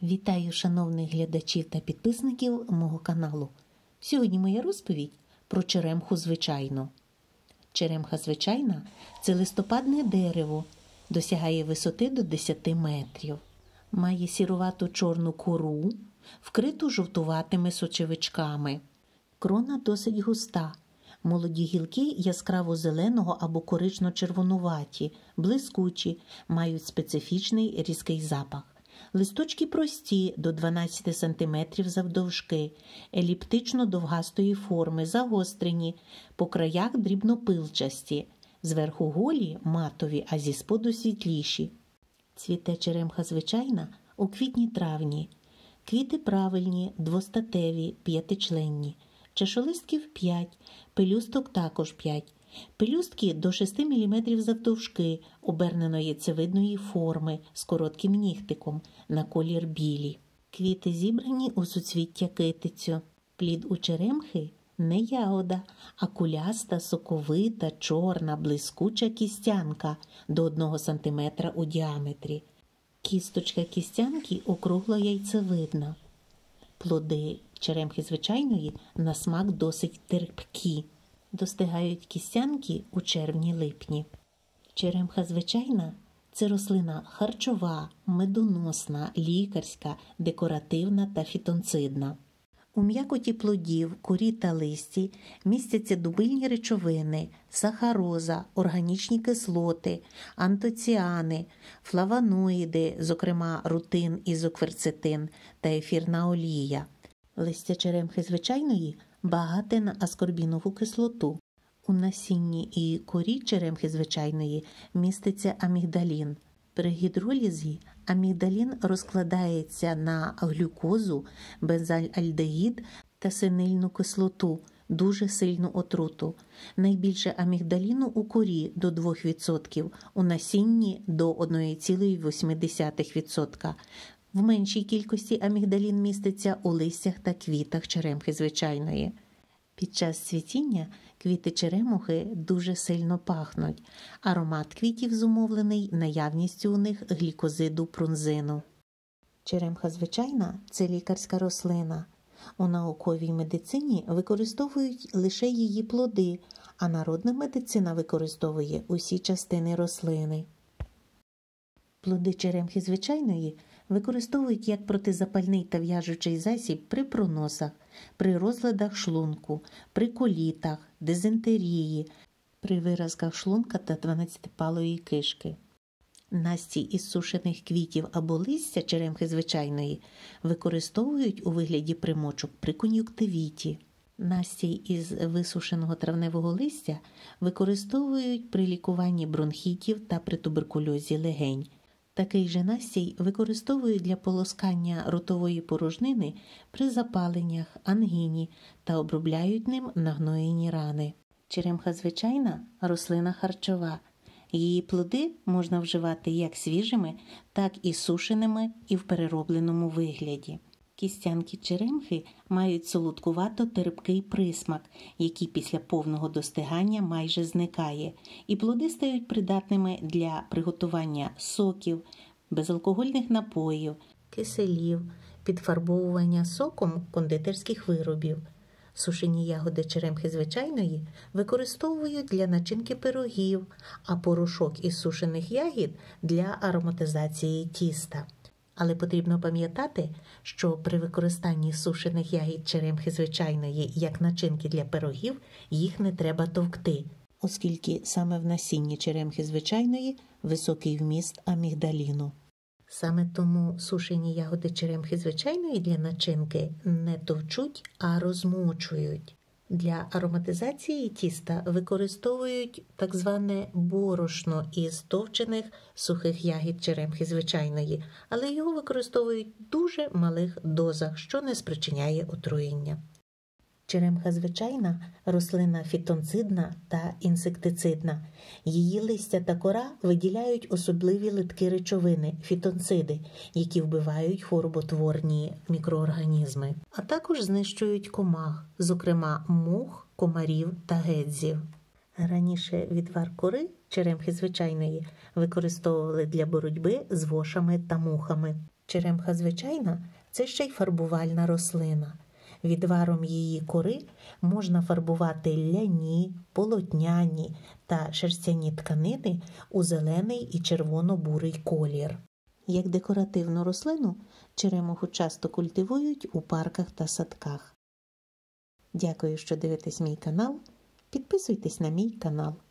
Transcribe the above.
Вітаю шановних глядачів та підписників мого каналу. Сьогодні моя розповідь про черемху звичайну. Черемха звичайна – це листопадне дерево, досягає висоти до 10 метрів. Має сірувату чорну кору, вкриту жовтуватими сочевичками. Крона досить густа. Молоді гілки яскраво-зеленого або корично-червонуваті, блискучі, мають специфічний різкий запах. Листочки прості, до 12 см завдовжки, еліптично-довгастої форми, загострені, по краях дрібнопилчасті, зверху голі, матові, а зі споду світліші. Цвіте черемха звичайна у квітні-травні. Квіти правильні, двостатеві, п'ятичленні. Чашолистків 5, пелюсток також 5. Пелюстки до 6 мм завдовжки, обернено-яйцевидної форми, з коротким нігтиком, на колір білі. Квіти зібрані у суцвіття китицю. Плід у черемхи не ягода, а куляста, соковита, чорна, блискуча кістянка до 1 см у діаметрі. Кісточка кістянки округло-яйцевидна. Плоди черемхи звичайної на смак досить терпкі. Достигають кістянки у червні-липні. Черемха звичайна – це рослина харчова, медоносна, лікарська, декоративна та фітонцидна. У м'якоті плодів, корі та листі містяться дубильні речовини, сахароза, органічні кислоти, антоціани, флавоноїди, зокрема рутин, ізокверцетин та ефірна олія. Листя черемхи звичайної багате на аскорбінову кислоту. У насінні і корі черемхи звичайної міститься амігдалін. При гідролізі амігдалін розкладається на глюкозу, бензальдегід та синильну кислоту, дуже сильну отруту. Найбільше амігдаліну у корі до 2%, у насінні до 1,8%. В меншій кількості амігдалін міститься у листях та квітах черемхи звичайної. Під час цвітіння квіти черемухи дуже сильно пахнуть. Аромат квітів зумовлений наявністю у них глікозиду прунзину. Черемха звичайна – це лікарська рослина. У науковій медицині використовують лише її плоди, а народна медицина використовує усі частини рослини. Плоди черемхи звичайної використовують як протизапальний та в'яжучий засіб при проносах, при розладах шлунку, при колітах, дизентерії, при виразках шлунка та 12-палої кишки. Настій із сушених квітів або листя черемхи звичайної використовують у вигляді примочок при кон'юнктивіті. Настій із висушеного травневого листя використовують при лікуванні бронхітів та при туберкульозі легень. Такий же настій використовують для полоскання ротової порожнини при запаленнях, ангіні та обробляють ним нагноєні рани. Черемха звичайна – рослина харчова. Її плоди можна вживати як свіжими, так і сушеними і в переробленому вигляді. Кістянки черемхи мають солодкувато-терпкий присмак, який після повного достигання майже зникає, і плоди стають придатними для приготування соків, безалкогольних напоїв, киселів, підфарбовування соком кондитерських виробів. Сушені ягоди черемхи звичайної використовують для начинки пирогів, а порошок із сушених ягід – для ароматизації тіста. Але потрібно пам'ятати, що при використанні сушених ягід черемхи звичайної як начинки для пирогів їх не треба товкти, оскільки саме в насінні черемхи звичайної високий вміст амігдаліну. Саме тому сушені ягоди черемхи звичайної для начинки не товчуть, а розмочують. Для ароматизації тіста використовують так зване борошно із товчених сухих ягід черемхи звичайної, але його використовують в дуже малих дозах, що не спричиняє отруєння. Черемха звичайна – рослина фітонцидна та інсектицидна. Її листя та кора виділяють особливі литкі речовини – фітонциди, які вбивають хвороботворні мікроорганізми, а також знищують комах, зокрема мух, комарів та гедзів. Раніше відвар кори черемхи звичайної використовували для боротьби з вошами та мухами. Черемха звичайна – це ще й фарбувальна рослина. Відваром її кори можна фарбувати ляні, полотняні та шерстяні тканини у зелений і червоно-бурий колір. Як декоративну рослину черемуху часто культивують у парках та садках. Дякую, що дивитесь мій канал. Підписуйтесь на мій канал.